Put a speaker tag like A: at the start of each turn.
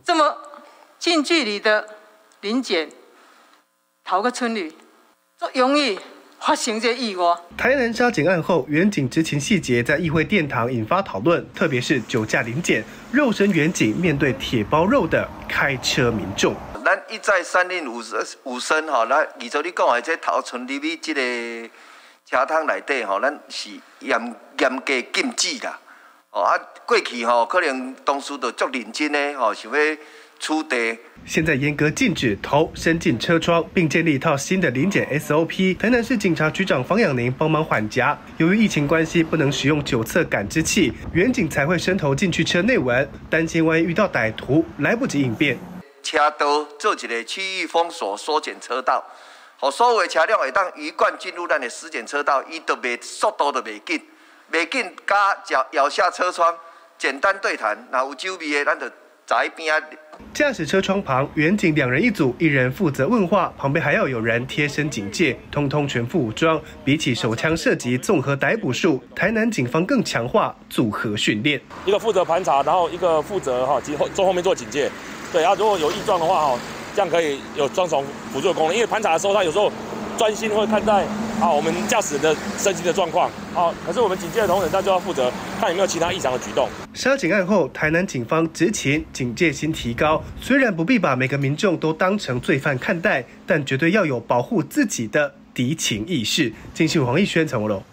A: 这么近距离的临检，逃个村里，这容易发生这意外。
B: 台南杀警案后，远警执勤细节在议会殿堂引发讨论，特别是酒驾临检，肉身远警面对铁包肉的开车民众。
C: 咱一再三令五申吼，咱二照你讲的这头村入去这个车窗内底吼，咱是严格禁止啦。哦啊，过去吼可能当时就足认真的吼，想要出地。
B: 现在严格禁止头伸进车窗，并建立一套新的临检 SOP。台南市警察局长方养宁帮忙缓夹。由于疫情关系，不能使用酒测感知器，远警才会伸头进去车内闻，担心万一遇到歹徒，来不及应变。
C: 车道做一个区域封锁，缩减车道，互所有的车辆会当鱼贯进入咱的实检车道，伊就速度就袂紧，加摇下车窗，简单对谈，若有酒味的，咱就在边啊。
B: 驾驶车窗旁，远警2人一组，一人负责问话，旁边还要有人贴身警戒，通通全副武装。比起手枪射击综合逮捕术，台南警方更强化组合训练，
D: 一个负责盘查，然后一个负责从后面做警戒。对啊，如果有异状的话这样可以有双重辅助的功能。因为盘查的时候，他有时候专心会看待我们驾驶人的身心的状况可是我们警戒的同仁他就要负责看有没有其他异常的举动。
B: 杀警案后，台南警方执勤警戒心提高，虽然不必把每个民众都当成罪犯看待，但绝对要有保护自己的敌情意识。金信黄奕轩、陈国龙。